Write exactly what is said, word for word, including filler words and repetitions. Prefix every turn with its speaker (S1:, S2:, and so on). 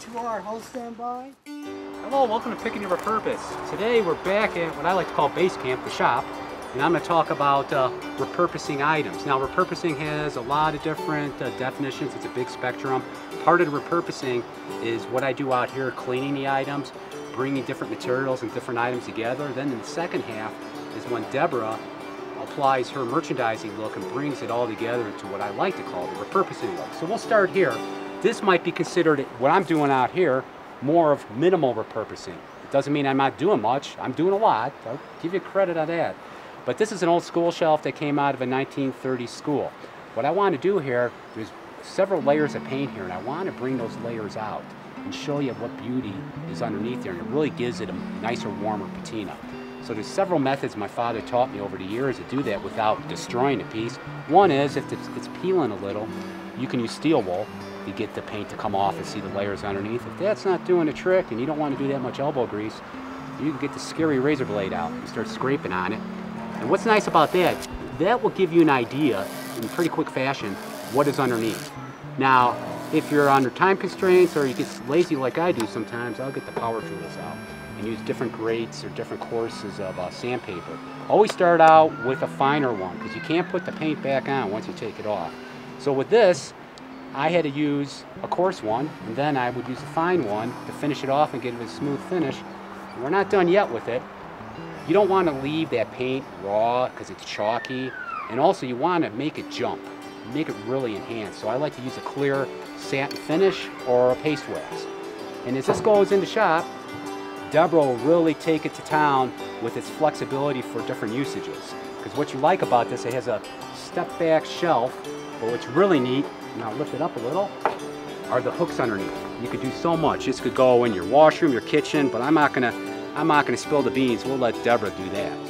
S1: you are. Hold standby.
S2: Hello, welcome to Picking Your Repurpose. Today we're back at what I like to call base camp, the shop, and I'm going to talk about uh, repurposing items. Now, repurposing has a lot of different uh, definitions. It's a big spectrum. Part of the repurposing is what I do out here, cleaning the items, bringing different materials and different items together. Then in the second half is when Deborah applies her merchandising look and brings it all together into what I like to call the repurposing look. So we'll start here. This might be considered, what I'm doing out here, more of minimal repurposing. It doesn't mean I'm not doing much. I'm doing a lot. I'll give you credit on that. But this is an old school shelf that came out of a nineteen thirties school. What I want to do here, there's several layers of paint here, and I want to bring those layers out and show you what beauty is underneath there, and it really gives it a nicer, warmer patina. So there's several methods my father taught me over the years to do that without destroying a piece. One is, if it's, it's peeling a little, you can use steel wool to get the paint to come off and see the layers underneath. If that's not doing the trick and you don't want to do that much elbow grease, you can get the scary razor blade out and start scraping on it. And what's nice about that, that will give you an idea in pretty quick fashion what is underneath. Now, if you're under time constraints or you get lazy like I do sometimes, I'll get the power tools out and use different grades or different courses of uh, sandpaper. Always start out with a finer one because you can't put the paint back on once you take it off. So with this, I had to use a coarse one, and then I would use a fine one to finish it off and get it a smooth finish. And we're not done yet with it. You don't want to leave that paint raw because it's chalky, and also you want to make it jump, make it really enhanced. So I like to use a clear satin finish or a paste wax. And as this goes in the shop, Deborah will really take it to town with its flexibility for different usages. Because what you like about this, it has a step back shelf, but what's really neat, and I'll lift it up a little, are the hooks underneath. You could do so much. This could go in your washroom, your kitchen, but I'm not gonna, I'm not gonna spill the beans. We'll let Deborah do that.